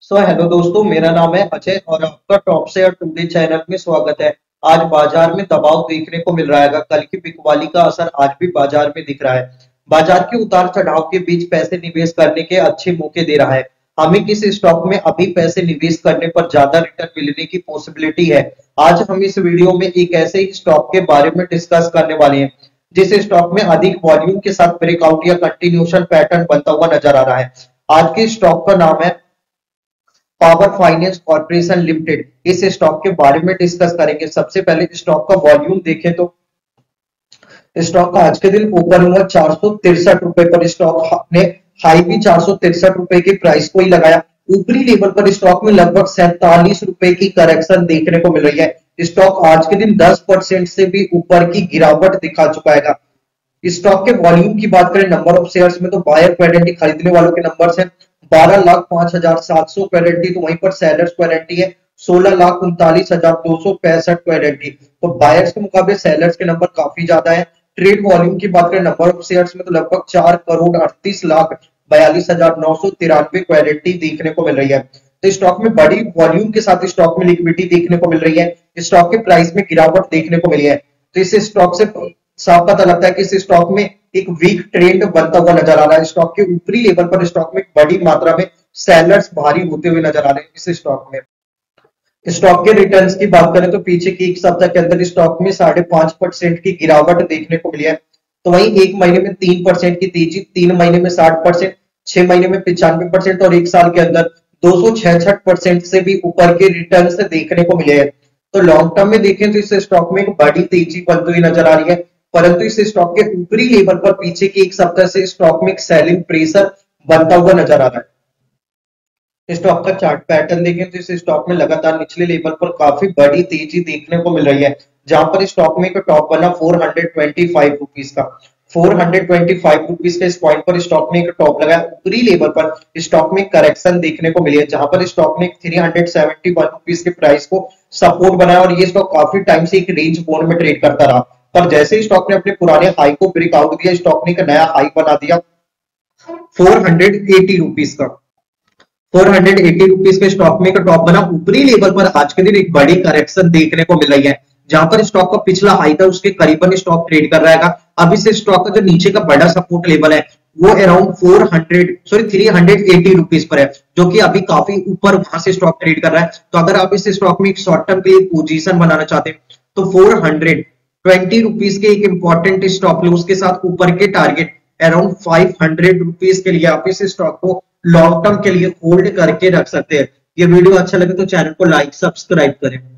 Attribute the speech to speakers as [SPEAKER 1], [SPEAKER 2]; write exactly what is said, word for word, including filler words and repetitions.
[SPEAKER 1] So hello दोस्तों, मेरा नाम है अजय और आपका टॉप शेयर टुडे चैनल में स्वागत है। आज बाजार में दबाव देखने को मिल रहा है। कल की बिकवाली का असर आज भी बाजार में दिख रहा है। बाजार के उतार चढ़ाव के बीच पैसे निवेश करने के अच्छे मौके दे रहा है। हमें किस स्टॉक में अभी पैसे निवेश करने पर ज्यादा रिटर्न मिलने की पॉसिबिलिटी है, आज हम इस वीडियो में एक ऐसे ही स्टॉक के बारे में डिस्कस करने वाले हैं जिस स्टॉक में अधिक वॉल्यूम के साथ ब्रेकआउट या कंटिन्यूशन पैटर्न बनता हुआ नजर आ रहा है। आज के स्टॉक का नाम है पावर फाइनेंस कॉर्पोरेशन लिमिटेड। इस स्टॉक के बारे में डिस्कस करेंगे। सबसे पहले स्टॉक का वॉल्यूम देखें तो स्टॉक का आज के दिन ऊपर हुआ चार सौ तिरसठ रुपए पर। स्टॉक ने हाई भी चार सौ तिरसठ रुपए के प्राइस को ही लगाया। ऊपरी लेवल पर स्टॉक में लगभग सैंतालीस रुपए की करेक्शन देखने को मिल रही है। स्टॉक आज के दिन दस परसेंट से भी ऊपर की गिरावट दिखा चुका है। स्टॉक के वॉल्यूम की बात करें, नंबर ऑफ शेयर्स में तो बायर क्वाड्रेंटी खरीदने वालों के नंबर्स हैं बारह लाख पांच हजार सात सौ क्वाड्रेंटी, तो वहीं पर सेलर्स क्वाड्रेंटी है सोलह लाख उनतालीस हजार दो सौ पैंसठ क्वाड्रेंटी। तो बायर्स के मुकाबले सेलर्स के नंबर काफी ज्यादा है। ट्रेड वॉल्यूम की बात करें, नंबर ऑफ शेयर्स में तो लगभग चार करोड़ अड़तीस लाख बयालीस हजार नौ सौ तिरानवे क्वाड्रेंटी देखने को मिल रही है। तो स्टॉक में बड़ी वॉल्यूम के साथ स्टॉक में लिक्विडिटी देखने को मिल रही है। स्टॉक के प्राइस में गिरावट देखने को मिली है। तो इस स्टॉक से साफ पता लगता है कि इस स्टॉक में एक वीक ट्रेंड बनता हुआ नजर आ रहा है। स्टॉक के ऊपरी लेवल पर स्टॉक में बड़ी मात्रा में सेलर्स भारी होते हुए नजर आ रहे हैं इस स्टॉक में। स्टॉक के रिटर्न्स की बात करें तो पीछे की एक सप्ताह के अंदर स्टॉक में साढ़े पांच परसेंट की गिरावट देखने को मिली है। तो वहीं एक महीने में तीन परसेंट की तेजी, तीन महीने में साठ परसेंट, छह महीने में पिचानवे परसेंट और एक साल के अंदर दो सौ छियासठ परसेंट से भी ऊपर के रिटर्न देखने को मिले हैं। तो लॉन्ग टर्म में देखें तो इस स्टॉक में एक बड़ी तेजी बनती हुई नजर आ रही है, परंतु इस स्टॉक के ऊपरी लेवल पर पीछे की एक सप्ताह से स्टॉक में एक सेलिंग प्रेशर बनता हुआ नजर आ रहा है। स्टॉक का चार्ट पैटर्न देखें तो इस स्टॉक में लगातार निचले लेवल पर काफी बड़ी तेजी देखने को मिल रही है, जहां पर स्टॉक में एक टॉप बना चार सौ पच्चीस रुपीस का। चार सौ पच्चीस रुपीस के इस पॉइंट पर स्टॉक ने एक टॉप लगाया। ऊपरी लेवल पर स्टॉक में करेक्शन देखने को मिली है, जहां पर स्टॉक ने तीन सौ इकहत्तर रुपीस के प्राइस को सपोर्ट बनाया और ये स्टॉक काफी टाइम से एक रेंज बोन में ट्रेड करता रहा। पर जैसे ही स्टॉक ने अपने पुराने हाई को ब्रेकआउट दिया, स्टॉक ने एक नया हाई बना दिया चार सौ अस्सी रुपीस का। चार सौ अस्सी रुपीस के स्टॉक में एक टॉप बना। ऊपरी लेवल पर आज के दिन एक बड़ी करेक्शन देखने को मिल रही है, जहां पर स्टॉक का पिछला हाई था उसके करीबन स्टॉक ट्रेड कर रहा है। अब इस स्टॉक का जो नीचे का बड़ा सपोर्ट लेवल है वो अराउंड चार सौ सॉरी तीन सौ अस्सी रुपीस पर है, जो कि अभी काफी ऊपर वहां से स्टॉक ट्रेड कर रहा है। तो अगर आप इस स्टॉक में एक शॉर्ट टर्म के लिए पोजीशन बनाना चाहते हैं तो चार सौ बीस रुपीस के एक इंपॉर्टेंट स्टॉप लॉस के साथ ऊपर के टारगेट अराउंड पाँच सौ रुपीस के लिए आप इस स्टॉक को लॉन्ग टर्म के लिए होल्ड करके रख सकते हैं। ये वीडियो अच्छा लगे तो चैनल को लाइक सब्सक्राइब करें।